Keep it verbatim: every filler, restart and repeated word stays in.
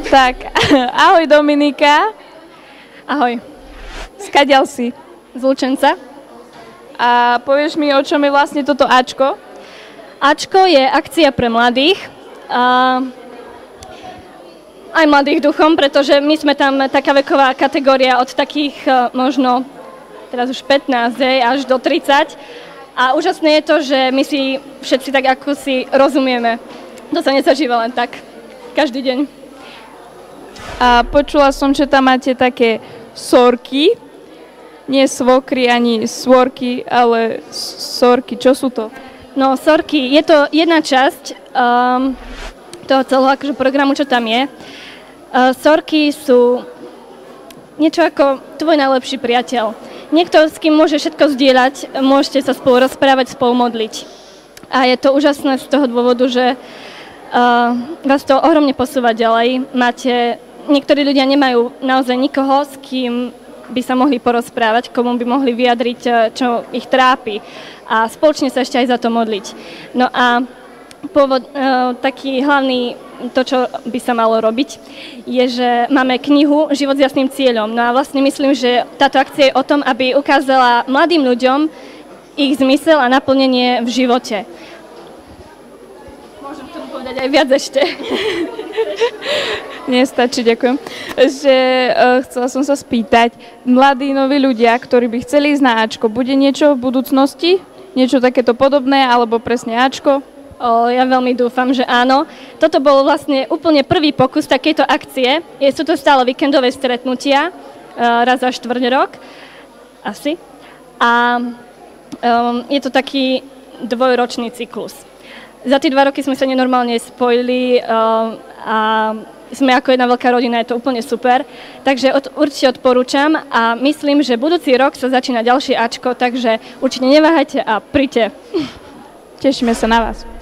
Tak, ahoj Dominika. Ahoj. Skadiaľ si? Z Lučenca. A povieš mi, o čom je vlastne toto Ačko? Ačko je akcia pre mladých. A aj mladých duchom, pretože my sme tam taká veková kategória od takých možno, teraz už pätnásť až do tridsať. A úžasné je to, že my si všetci tak ako si rozumieme. To sa nezažíva len tak, každý deň. A počula som, že tam máte také sorky. Nie svokry ani svorky, ale sorky. Čo sú to? No, sorky, je to jedna časť um, toho celého akože programu, čo tam je. Uh, sorky sú niečo ako tvoj najlepší priateľ. Niekto, s kým môže všetko zdieľať, môžete sa spolu rozprávať, spolu modliť. A je to úžasné z toho dôvodu, že uh, vás to ohromne posúva ďalej. Máte, niektorí ľudia nemajú naozaj nikoho, s kým by sa mohli porozprávať, komu by mohli vyjadriť, čo ich trápi. A spoločne sa ešte aj za to modliť. No a pôvod, uh, taký hlavný, to, čo by sa malo robiť, je, že máme knihu Život s jasným cieľom. No a vlastne myslím, že táto akcia je o tom, aby ukázala mladým ľuďom ich zmysel a naplnenie v živote. Môžem k tomu povedať aj viac ešte. Nestačí, ďakujem. Že, uh, chcela som sa spýtať, mladí noví ľudia, ktorí by chceli ísť na Ačko, bude niečo v budúcnosti? Niečo takéto podobné, alebo presne Ačko? O, ja veľmi dúfam, že áno. Toto bol vlastne úplne prvý pokus takejto akcie. Je, sú to stále víkendové stretnutia, uh, raz za štvrť rok, asi. A um, je to taký dvojročný cyklus. Za tie dva roky sme sa nenormálne spojili uh, a sme ako jedna veľká rodina, je to úplne super. Takže od, určite odporúčam a myslím, že budúci rok sa začína ďalšie Ačko, takže určite neváhajte a príďte. Tešíme sa na vás.